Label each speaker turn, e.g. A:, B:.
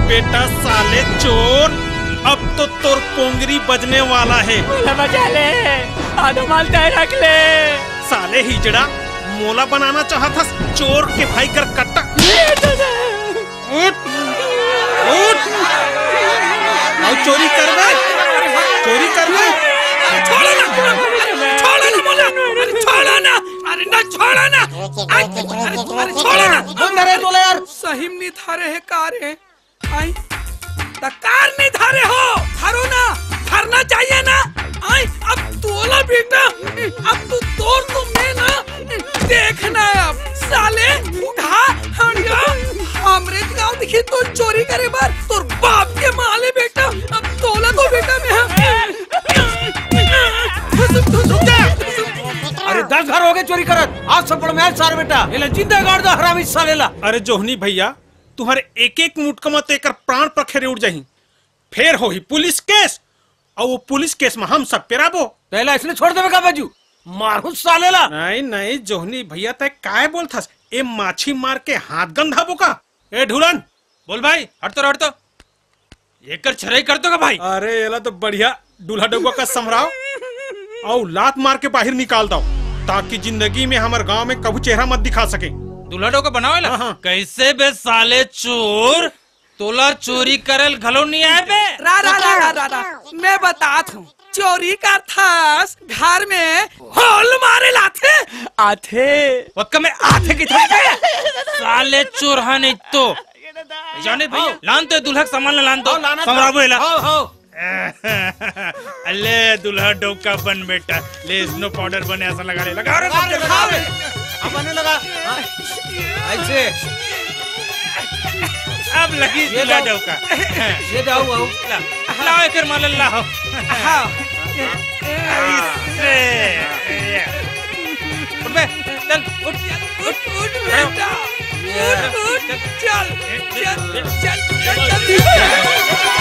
A: बेटा साले चोर, अब तो तोर पोंगरी बजने वाला है।
B: बजा ले, आधो माल तय रख ले।
A: साले हिजड़ा, मोला बनाना चाहता चोर के भाई कर कट्टा। उठ उठ और चोरी कर दे, चोरी कर दे।
B: छोड़ो ना, छोड़ो ना मोला, छोड़ो ना, अरे ना छोड़ो ना, अरे छोड़ो ना।
C: बंद रहे तो यार।
B: सही नहीं थारे है कार है, आई कार नहीं थारे हो, थारो ना, थारना चाहिए ना। आई अब तोला बेटा, अब तू तोड़ तो मैं ना देखना अब साले उठा हंडा हमरे गांव दिखी तो चोरी करे बार तोर बाप के माले बेटा, अब तोला तो बेटा मैं।
C: अरे 10 घर हो गए चोरी करत, आज सब मैं सारे बेटा ये जिंदा गाड़ दो हरामी सालेला।
A: अरे जोहनी भैया, तुम्हारे एक एक मुटकमा तो एक प्राण पर खेरे उड़ जाही, फिर हो ही पुलिस केस, और वो पुलिस केस में हम सब पेराबो।
C: पहला इसने छोड़ देवे का बाजू मारू सालेला।
A: नहीं नहीं जोहनी भैया, तय काय बोलथस, ए माछी मार के हाथ गंधाबो का। ए ढूलन
D: बोल भाई, हट तो एकर छराई कर दो का भाई।
A: अरे एला तो बढ़िया दूल्हा डुबा का समराव और लात मार के बाहर निकाल दो, ताकि जिंदगी में हमारे गांव में कभी चेहरा मत दिखा सके।
D: दूल्हा डोका बनावेला।
A: हाँ, हाँ।
D: कैसे बे साले चोर, तोला चोरी करल घलो नहीं आए बे।
B: रा रा रा रा रा रा मैं बतात हूँ, चोरी का थास घर में होल मारे लाथे आथे
D: वक्का में आथे की साले चोर है नहीं तो जाने भैया लान तो दूल्हा सामान लान दो समराबो एला। अले दूल्हा डोका बन बेटा, ले स्नो पाउडर बने ऐसा लगा ले, लगा रे
C: अपने लगा ऐसे।
D: अब लगी दूल्हा डोका।
C: ये जाओ आओ
D: लाओ एक माल लाओ। उठ बे, चल उठ
B: उठ उठ बेटा, उठ उठ चल चल चल चल।